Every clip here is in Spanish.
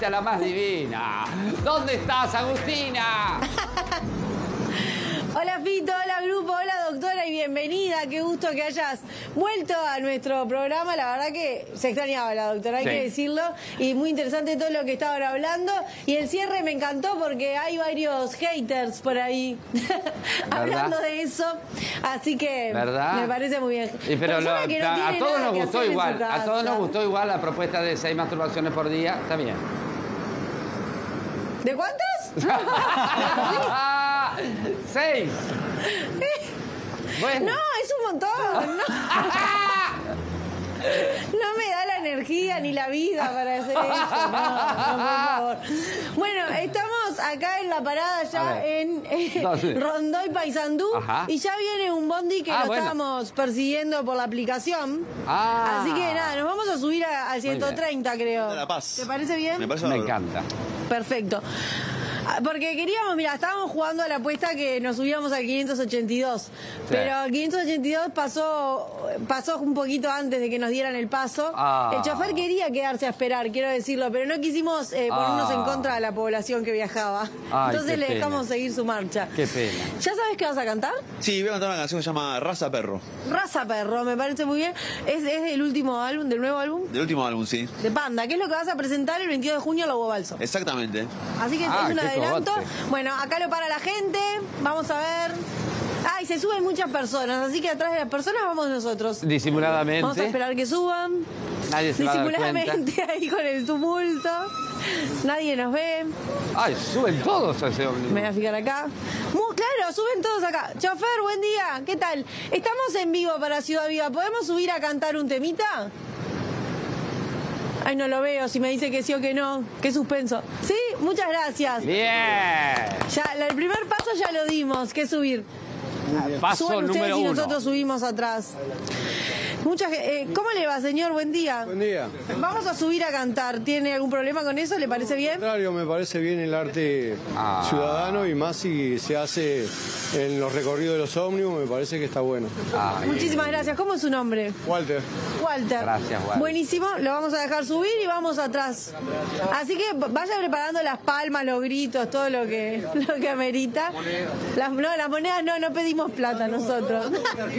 Agustinita, la más divina. ¿Dónde estás, Agustina? Hola Fito, hola grupo, hola doctora y bienvenida. Qué gusto que hayas vuelto a nuestro programa. La verdad que se extrañaba la doctora, hay que decirlo. Y muy interesante todo lo que estaban hablando. Y el cierre me encantó porque hay varios haters por ahí hablando de eso. Así que me parece muy bien. Pero a todos nos gustó igual. A todos nos gustó igual la propuesta de 6 masturbaciones por día. Está bien. ¿De cuántas? 6. Bueno. No, es un montón. No me da la energía ni la vida para hacer eso. No, por favor. Bueno, estamos acá en la parada ya en Rondó y Paysandú. Y ya viene un bondi que lo estábamos persiguiendo por la aplicación. Así que nada, nos vamos a subir al 130, creo. La Paz. ¿Te parece bien? Me encanta. Perfecto. Porque queríamos, mira, estábamos jugando a la apuesta que nos subíamos al 582. Pero el 582 pasó un poquito antes de que nos dieran el paso. El chofer quería quedarse a esperar, quiero decirlo, pero no quisimos ponernos en contra de la población que viajaba. Entonces le dejamos seguir su marcha. Qué pena. ¿Ya sabes qué vas a cantar? Sí, voy a cantar una canción que se llama Raza Perro. Raza Perro, me parece muy bien. ¿Es del último álbum, del nuevo álbum? Del último álbum, sí. De Panda, que es lo que vas a presentar el 22 de junio a Lobo Balso. Exactamente. Así que es una adelanto. Bueno, acá lo para la gente. Vamos a ver. Y se suben muchas personas, así que atrás de las personas vamos nosotros. Disimuladamente. Vamos a esperar que suban. Nadie se va a dar cuenta. Disimuladamente ahí con el tumulto. Nadie nos ve. Ay, suben todos a ese ómnibus. Me voy a fijar acá. Muy claro, suben todos acá. Chofer, buen día. ¿Qué tal? Estamos en vivo para Ciudad Viva. ¿Podemos subir a cantar un temita? Ay, no lo veo, si me dice que sí o que no. Qué suspenso. ¿Sí? Muchas gracias. Bien. Ya, el primer paso ya lo dimos, que es subir. Paso Suban ustedes número y 1. nosotros subimos atrás. ¿Cómo le va, señor? Buen día. Buen día. Vamos a subir a cantar. ¿Tiene algún problema con eso? ¿Le parece bien? Al contrario, me parece bien el arte ciudadano y más si se hace en los recorridos de los ómnibus, me parece que está bueno. Muchísimas gracias. ¿Cómo es su nombre? Walter. Walter. Gracias, Walter. Buenísimo, lo vamos a dejar subir y vamos atrás. Así que vaya preparando las palmas, los gritos, todo lo que amerita. Las monedas no pedimos plata nosotros.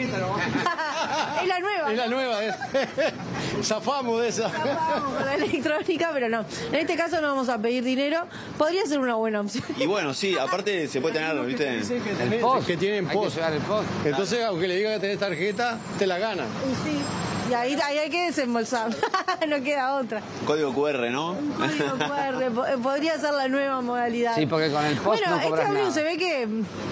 Es la nueva. Es la nueva, zafamos de esa. Zafamos con la electrónica, pero no. En este caso no vamos a pedir dinero. Podría ser una buena opción. Y bueno, sí, aparte se puede tener, ¿viste? El post. Que tienen post. Hay que llevar el post. Entonces, aunque le diga que tenés tarjeta, te la gana. Y sí. Y ahí hay que desembolsar. No queda otra. Código QR, ¿no? Código QR. Podría ser la nueva modalidad. Sí, porque con el post no cobras este nada. se ve que...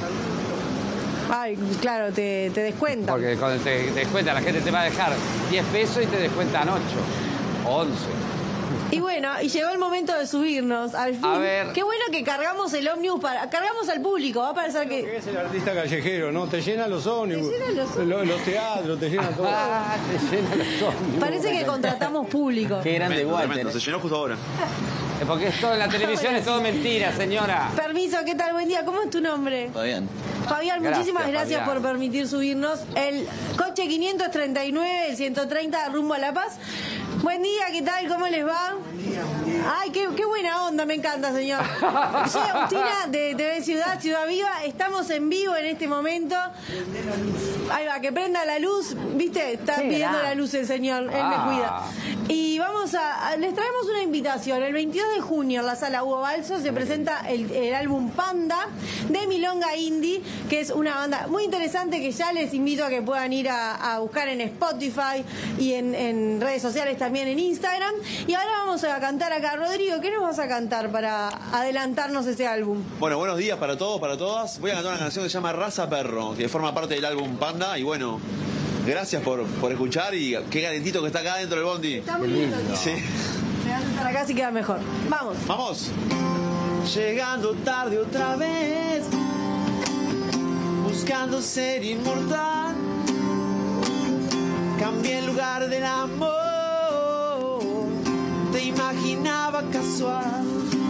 Ay, claro, te descuentan. Porque cuando te descuenta, la gente te va a dejar 10 pesos y te descuentan 8 o 11. Y bueno, y llegó el momento de subirnos, al fin. A ver. Qué bueno que cargamos el ómnibus, cargamos al público, va a parecer que... Es el artista callejero, ¿no? Te llenan los ómnibus. Te llenan los ómnibus. Los teatros, te llenan todo. Te llenan los ómnibus. Parece que contratamos público. Qué grande Walter. Tremendo, se llenó justo ahora. Porque es todo en la televisión, es todo mentira, señora. Permiso, ¿qué tal? Buen día, ¿cómo es tu nombre? Todo bien. Fabián, muchísimas gracias Fabián. por permitir subirnos. El coche 539, el 130 rumbo a La Paz. Buen día, ¿qué tal? ¿Cómo les va? Ay, qué buena onda, me encanta, señor. Soy Agustina de TV Ciudad Viva. Estamos en vivo en este momento. Ahí va, que prenda la luz. ¿Viste? Está pidiendo la luz el señor. Él me cuida. Y les traemos una invitación. El 22 de junio en la sala Hugo Balso se presenta el álbum Panda de Milonga Indie, que es una banda muy interesante que ya les invito a que puedan ir a buscar en Spotify y en redes sociales, también en Instagram. Y ahora vamos a cantar acá. Rodrigo, ¿qué nos vas a cantar para adelantarnos ese álbum? Bueno, buenos días para todos, para todas. Voy a cantar una canción que se llama Raza Perro, que forma parte del álbum Panda. Y bueno, gracias por escuchar y qué calentito que está acá dentro del bondi. Está muy lindo. Sí. Me vas a estar acá si queda mejor. Vamos. Vamos. Llegando tarde otra vez, buscando ser inmortal. Cambié el lugar del amor, te imaginaba casual,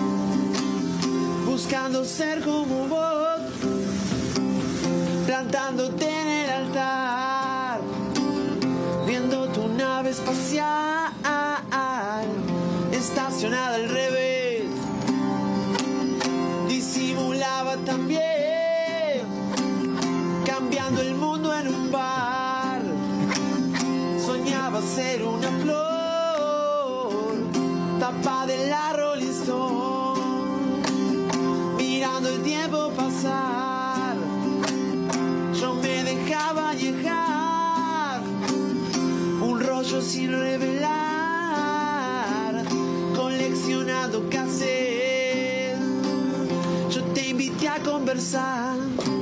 buscando ser como vos, plantándote en el altar, viendo tu nave espacial estacionada al revés. de la Rolling Stone, mirando el tiempo pasar. Yo me dejaba llegar, un rollo sin revelar, coleccionando cassette. Yo te invité a conversar,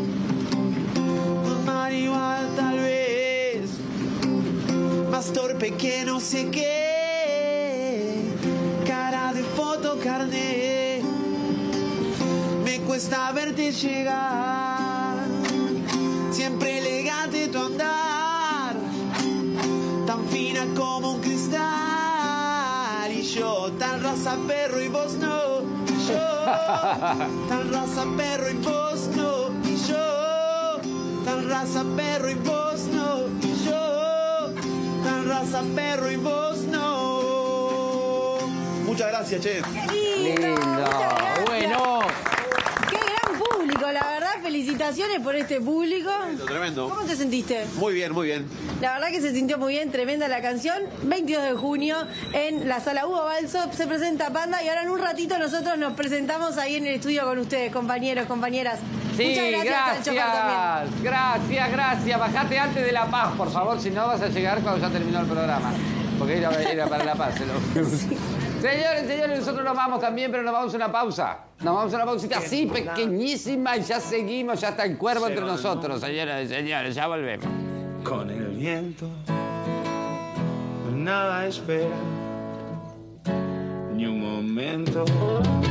tomar igual tal vez, más torpe que no sé qué, cara de foto carné, me cuesta verte llegar, siempre elegante tu andar, tan fina como un cristal, y yo tan raza perro y vos no, y yo tan raza perro y vos no, y yo tan raza perro y vos no, y yo tan raza perro y vos no. Muchas gracias, che. Lindo. Muchas gracias. Bueno. Qué gran público, la verdad. Felicitaciones por este público. Tremendo. ¿Cómo te sentiste? Muy bien, muy bien. La verdad que se sintió muy bien, tremenda la canción. 22 de junio en la sala Hugo Balso se presenta Panda y ahora en un ratito nosotros nos presentamos ahí en el estudio con ustedes, compañeros, compañeras. Sí, Muchas gracias. También. Gracias. Bajate antes de La Paz, por favor, si no vas a llegar cuando ya terminó el programa. Porque era para La Paz. Señores, nosotros nos vamos también, pero nos vamos a una pausa. Nos vamos a una pausita así, pequeñísima, y ya seguimos, ya está el cuervo entre nosotros, señoras y señores, ya volvemos. Con el viento, nada espera, ni un momento.